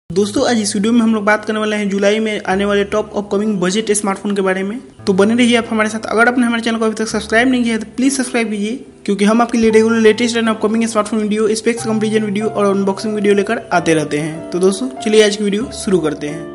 दोस्तों आज इस वीडियो में हम लोग बात करने वाले हैं जुलाई में आने वाले टॉप अपकमिंग बजट स्मार्टफोन के बारे में। तो बने रहिए आप हमारे साथ। अगर आपने हमारे चैनल को अभी तक सब्सक्राइब नहीं किया है तो प्लीज सब्सक्राइब कीजिए, क्योंकि हम आपके लिए regular latest and upcoming smartphone video, specs comparison video और अनबॉक्सिंग वीडियो लेकर आते रहते हैं। तो दोस्तों चलिए आज की वीडियो शुरू करते हैं।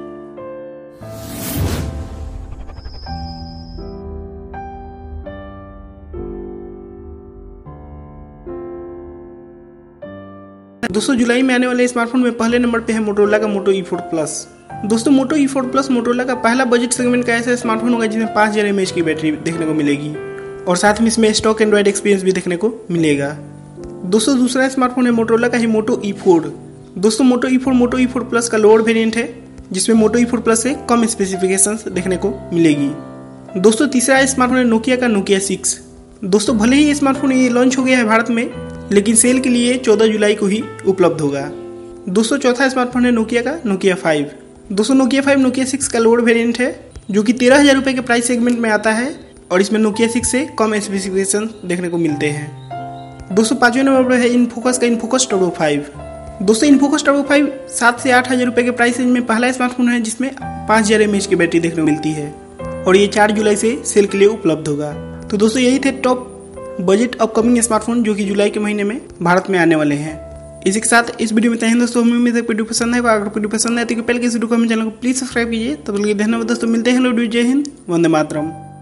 दोस्तों जुलाई में आने वाले स्मार्टफोन में पहले नंबर पे है मोटोरोला का मोटो E4 प्लस। दोस्तों मोटो E4 प्लस मोटोरोला का पहला बजट सेगमेंट का ऐसा स्मार्टफोन होगा जिसमें 5000 mAh की बैटरी देखने को मिलेगी और साथ में इसमें स्टॉक एंड्रॉइड एक्सपीरियंस भी देखने को मिलेगा। दोस्तों दूसरा स्मार्टफोन है मोटोरोला का ही मोटो E4। दोस्तों मोटो E4 प्लस का लोअर वेरियंट है जिसमें मोटो E4 प्लस से कम स्पेसिफिकेशंस देखने को मिलेगी। दोस्तों तीसरा स्मार्टफोन है नोकिया का नोकिया 6। दोस्तों भले ही स्मार्टफोन ये लॉन्च हो गया है भारत में, लेकिन सेल के लिए 14 जुलाई को ही उपलब्ध होगा। दोस्तों चौथा स्मार्टफोन है नोकिया का नोकिया 5। दोस्तों नोकिया 5 नोकिया 6 का लोअर वेरिएंट है जो कि 13,000 रुपये के प्राइस सेगमेंट में आता है और इसमें नोकिया 6 से कम स्पेसिफिकेशन देखने को मिलते हैं। दोस्तों पांचवें नंबर पर है इनफोकस का इनफोकस टर्बो 5। दोस्तों इनफोकस टर्बो 5 7 से 8,000 रुपये के प्राइस रेंज में पहला स्मार्टफोन है जिसमें 5000 mAh की बैटरी देखने को मिलती है और ये 4 जुलाई से सेल के लिए उपलब्ध होगा। तो दोस्तों यही थे टॉप बजट अपकमिंग स्मार्टफोन जो कि जुलाई के महीने में भारत में आने वाले हैं। इसी के साथ इस वीडियो में इतना ही दोस्तों। हमें उम्मीद है वीडियो पसंद है। अगर वीडियो पसंद है तो पहले इस वीडियो को हमें चैनल को प्लीज सब्सक्राइब कीजिए। तब तक धन्यवाद दोस्तों, मिलते हैं। हेलो जय हिंद, वंदे मातरम।